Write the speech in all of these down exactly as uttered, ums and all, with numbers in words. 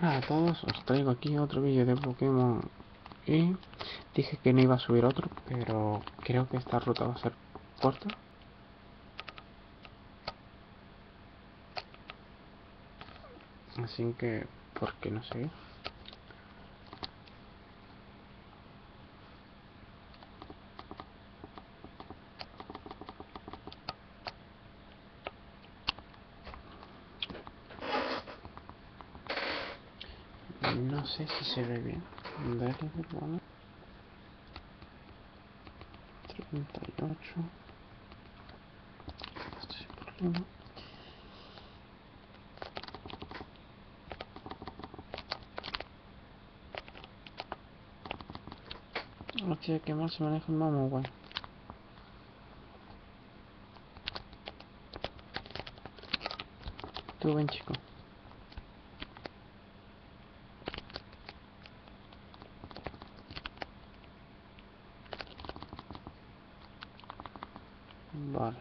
Hola a todos, os traigo aquí otro vídeo de Pokémon y dije que no iba a subir otro, pero creo que esta ruta va a ser corta. Así que, ¿por qué no seguir? No sé si se ve bien. Dale, vamos. treinta y ocho. Esto sin problema. Hostia, qué mal se maneja el mamo, guay. Tú ven, chico. Vale.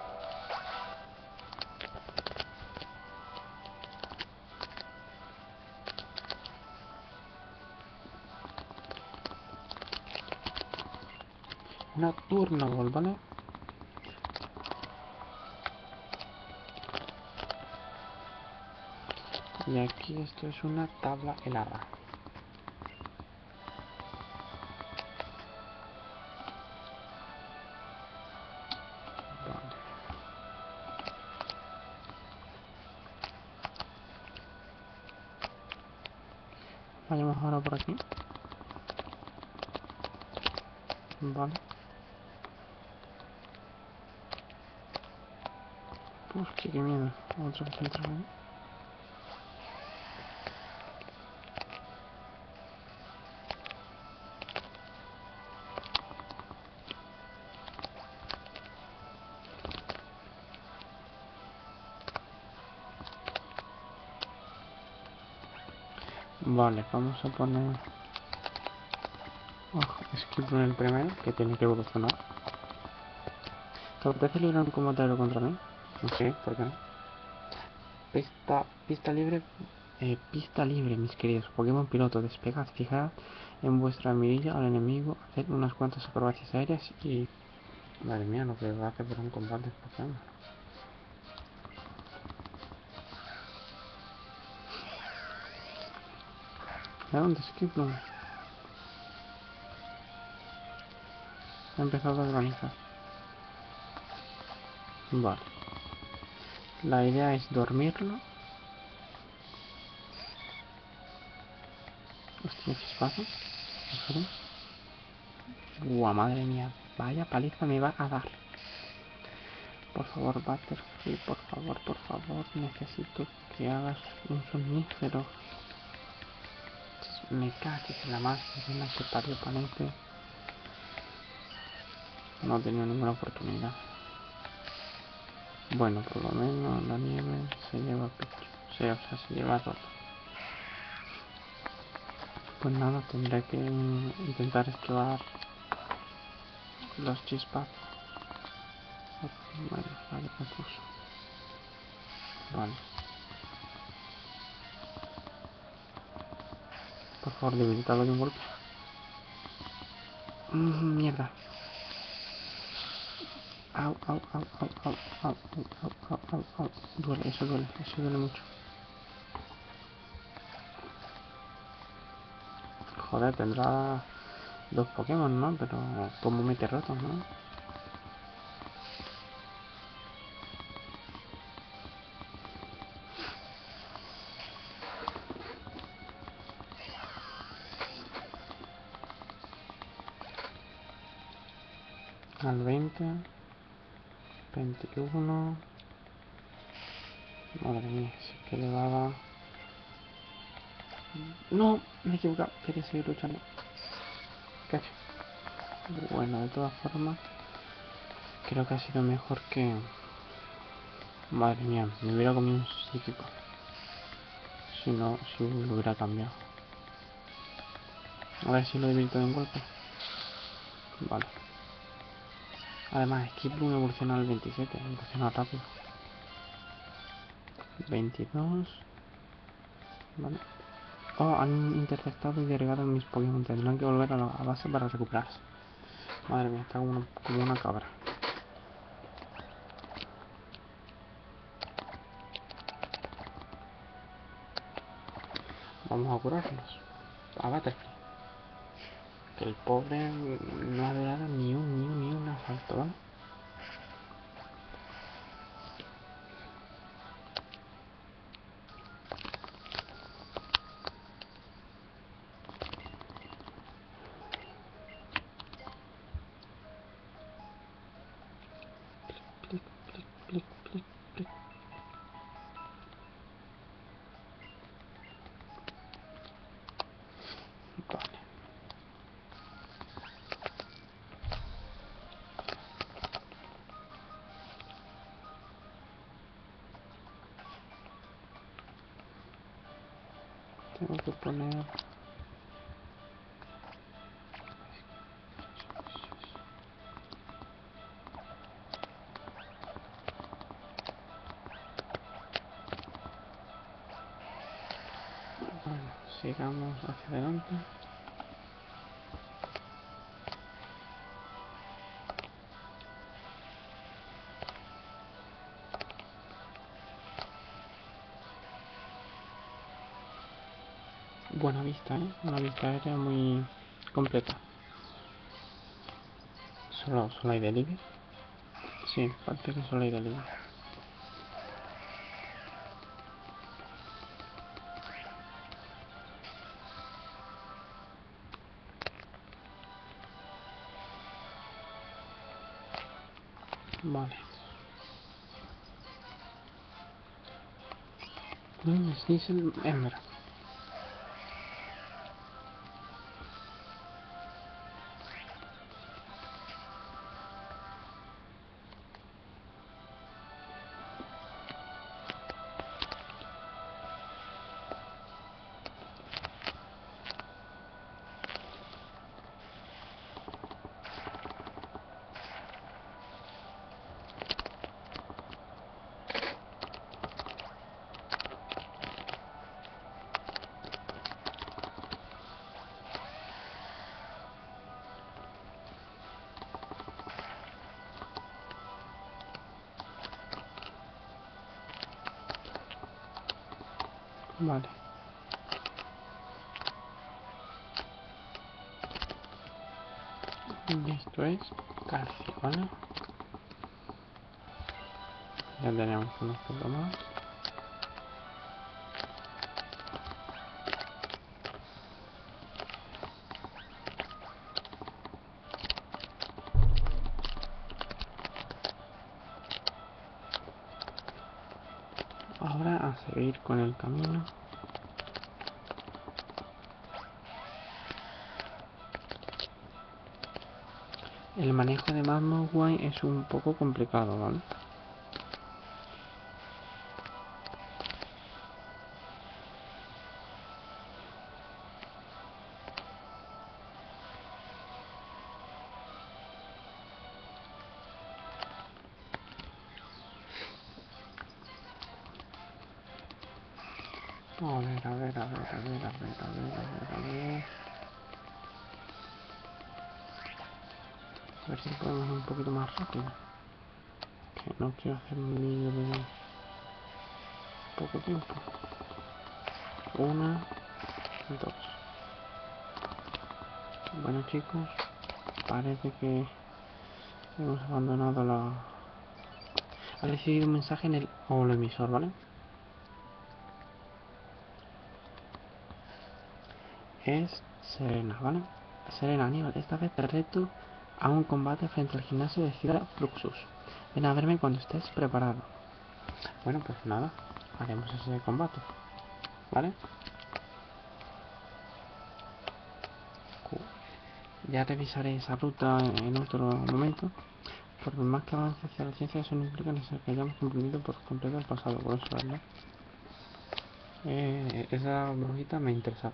Una Turnable, ¿vale? Y aquí esto es una tabla helada. Vale. Vayamos ahora por aquí. Vale. Hostia, qué miedo. Otra vez entra ahí. Vale, vamos a poner... Ojo, skip en el primero, que tiene que evolucionar. ¿Te apetece librar un combate aéreo contra mí? Sí, ¿por qué no? Pista, pista libre, eh, pista libre, mis queridos. Pokémon piloto, despegad, fijad en vuestra mirilla al enemigo, haced unas cuantas acrobacias aéreas y... Madre mía, lo que va a hacer por un combate Pokémon. ¿A dónde skip no? Ha empezado a organizar. Vale. La idea es dormirlo. Hostia, chispazo. Buah, madre mía. Vaya paliza me va a dar. Por favor, Butterfree, por favor, por favor. Necesito que hagas un somnífero. Me caches en la máquina que parió panete. No he tenido ninguna oportunidad. Bueno, por lo menos la nieve se lleva Pichu. Sí, o sea, se lleva todo. Pues nada, tendré que intentar esquivar los chispas. Bueno, vale, me puso. Vale. Por favor, debilitado de un golpe. Mm, mierda. Au, au, au, au, au, au, au, au, au, au. Duele, eso duele, eso duele mucho. Joder, tendrá dos Pokémon, ¿no? Pero como mete rotos, ¿no? Al veinte, veintiuno. Madre mía, sí que le daba. No, me he equivocado, quería seguir luchando. Casi. Bueno, de todas formas, creo que ha sido mejor que... Madre mía, me hubiera comido un psíquico. Si no, si lo hubiera cambiado. A ver si lo debilito de un golpe. Vale. Además, Skiploom evoluciona al veintisiete, evoluciona rápido. veintidós. Vale. Oh, han interceptado y derribado mis Pokémon. Tendrán que volver a la base para recuperarse. Madre mía, está como una, como una cabra. Vamos a curarlos. A Butterfree. Que el pobre no ha durado ni un, ni un, ni un asalto, ¿vale? Clic, clic, clic, clic, clic. Vale. Tengo que poner... Bueno, sigamos hacia adelante. Buena vista, ¿eh? Una vista aérea muy completa. Solo, solo hay delivery. Sí, parece que solo hay delivery. Vale. Mm, Sneasel Ember. Vale. Y esto es calcio, ¿vale? Ya tenemos unos puntos más. Ahora a seguir con el camino. El manejo de Magmawine es un poco complicado, ¿vale? A ver, a ver, a ver, a ver, a ver, a ver, a ver, a ver. A ver si podemos ir un poquito más rápido. Que no quiero hacer un vídeo de poco tiempo. Una, dos. Bueno chicos, parece que hemos abandonado la... Ha recibido un mensaje en el holoemisor, ¿vale? Es Serena, ¿vale? Serena, Aníbal, esta vez te reto a un combate frente al gimnasio de Ciudad Fluxus. Ven a verme cuando estés preparado. Bueno, pues nada, haremos ese combate, ¿vale? Ya revisaré esa ruta en otro momento, porque más que avance hacia la ciencia, eso no implica ni que hayamos cumplido por completo el pasado, por eso, ¿verdad? Eh, esa brujita me interesaba.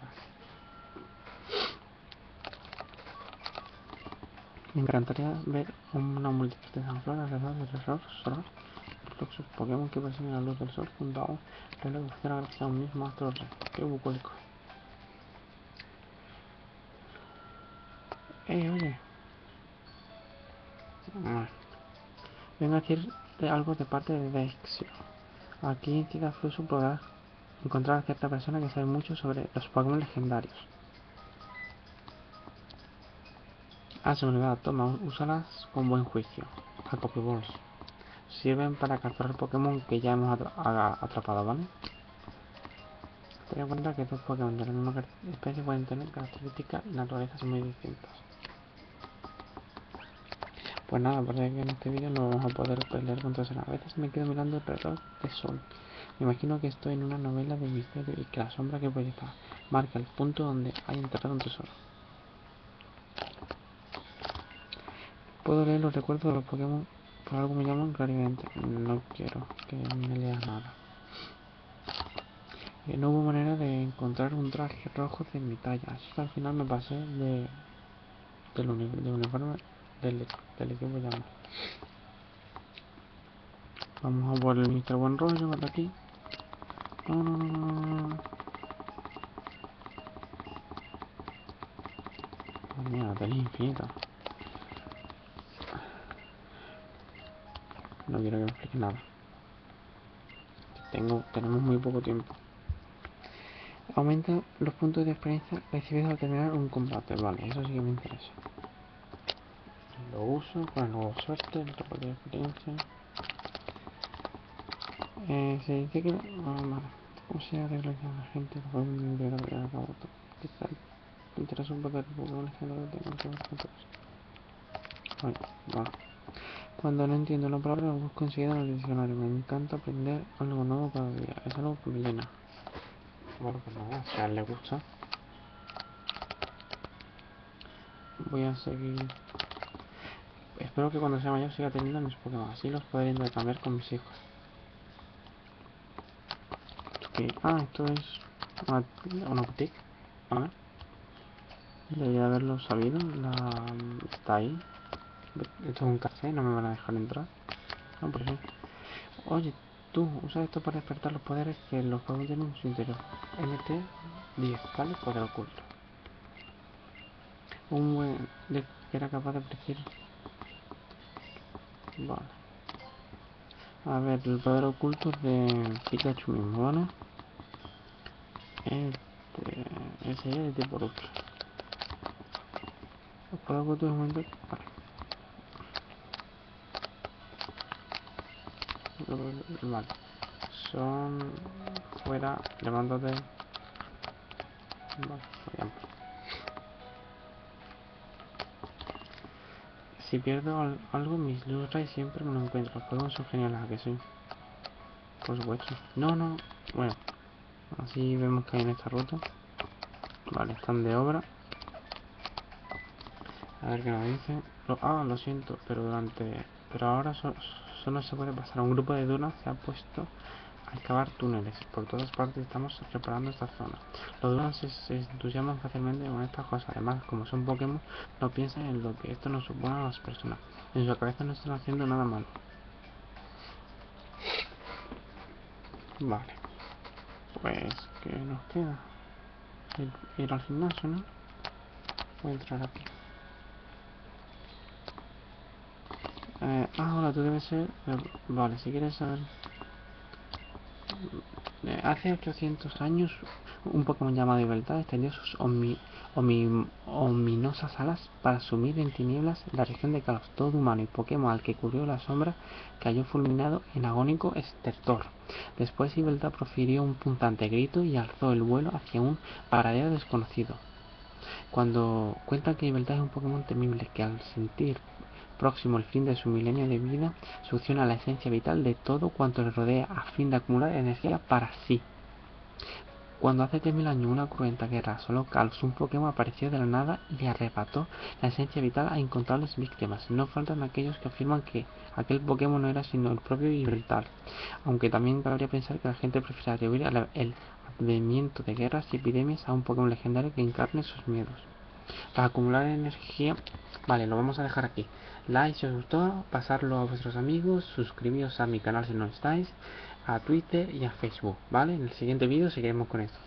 Me encantaría ver una multitud de Zanflora alrededor del resort solar. Fluxus Pokémon que persiguen la luz del sol junto a un reloj que funciona gracias a un mismo astro rey. Qué bucólico. Eh, oye. Vengo a decirte algo de parte de Dexio. Aquí en Ciudad Fluso podrás encontrar a cierta persona que sabe mucho sobre los Pokémon legendarios. Ah, se me olvidaba, toma, úsalas con buen juicio. A Pokéballs. Sirven para capturar Pokémon que ya hemos atrapado, ¿vale? Ten en cuenta que dos Pokémon de la misma especie pueden tener características y naturalezas muy distintas. Pues nada, parece que en este vídeo no vamos a poder pelear contra esa. A veces me quedo mirando el reloj de sol. Me imagino que estoy en una novela de misterio y que la sombra que proyecta marca el punto donde hay enterrado un tesoro. Puedo leer los recuerdos de los Pokémon, por algo me llaman clarividente. No quiero que me leas nada. Eh, no hubo manera de encontrar un traje rojo de mi talla, así que al final me pasé de del uni de uniforme del, del equipo llama. Vamos a por el mister Buen Rollo, ¿verdad? Aquí. No, no, no, no, no. Oh, mira, tenéis infinita. No quiero que me explique nada. Tengo, tenemos muy poco tiempo. Aumenta los puntos de experiencia recibidos al terminar un combate. Vale, eso sí que me interesa. Lo uso con el nuevo suerte, el toque de experiencia. Eh, se dice que... Ah, vale. ¿Cómo se arregla que la gente lo puede enviar a ver a cabo? Quizá te interesa un poder Pokémon legendario que tengan que ver con todo eso. Vale, vale. Cuando no entiendo una palabra, lo busco enseguida en el diccionario. Me encanta aprender algo nuevo cada día. Es algo que me llena. Bueno, pues nada, si a él le gusta. Voy a seguir. Espero que cuando sea mayor siga teniendo mis Pokémon. Así los podré intercambiar con mis hijos. Okay. Ah, esto es una, una boutique. Vale. Debería haberlo sabido. La... Está ahí. Esto es un café, no me van a dejar entrar. No, por sí. Oye, tú, usa esto para despertar los poderes que los Pokémon tienen en su interior. M T diez, ¿vale? Poder oculto. Un buen de que era capaz de predecir. Vale. A ver, el poder oculto es de Pikachu mismo, ¿vale? Este, ese es de tipo lucha. El poder oculto es un momento. Vale. Vale. Son fuera, levántate. Vale, por ejemplo. Si pierdo al algo, mis Luray siempre me lo encuentro. Los Pokémon son geniales, ¿a que sí? Por supuesto. No, no. Bueno, así vemos que hay en esta ruta. Vale, están de obra. A ver qué nos dicen. Lo, ah, lo siento, pero durante... Pero ahora so, solo se puede pasar. Un grupo de dunas se ha puesto a excavar túneles. Por todas partes estamos reparando esta zona. Los dunas se, se entusiasman fácilmente con estas cosas. Además, como son Pokémon, no piensan en lo que esto nos supone a las personas. En su cabeza no están haciendo nada malo. Vale. Pues, ¿qué nos queda? Ir, ir al gimnasio, ¿no? Voy a entrar aquí. Eh, ah, hola, tú debes ser... Eh, vale, si quieres saber... Eh, hace ochocientos años, un Pokémon llamado Yveltal extendió sus omi, omi, ominosas alas para sumir en tinieblas la región de Kalos. Todo humano y Pokémon al que cubrió la sombra cayó fulminado en agónico estertor. Después Yveltal profirió un punzante grito y alzó el vuelo hacia un paradero desconocido. Cuando cuentan que Yveltal es un Pokémon temible que al sentir próximo el fin de su milenio de vida, succiona la esencia vital de todo cuanto le rodea a fin de acumular energía para sí. Cuando hace tres mil años una cruenta guerra asoló Kalos, un Pokémon apareció de la nada y le arrebató la esencia vital a incontables víctimas. No faltan aquellos que afirman que aquel Pokémon no era sino el propio Yveltal, aunque también cabría pensar que la gente prefiere atribuir el advenimiento de guerras y epidemias a un Pokémon legendario que encarne sus miedos. Para acumular energía, vale, lo vamos a dejar aquí. Like si os gustó, pasarlo a vuestros amigos, suscribiros a mi canal si no estáis, a Twitter y a Facebook, ¿vale? En el siguiente vídeo seguiremos con esto.